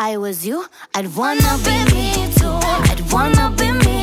I was you, I'd wanna be me too. I'd wanna be me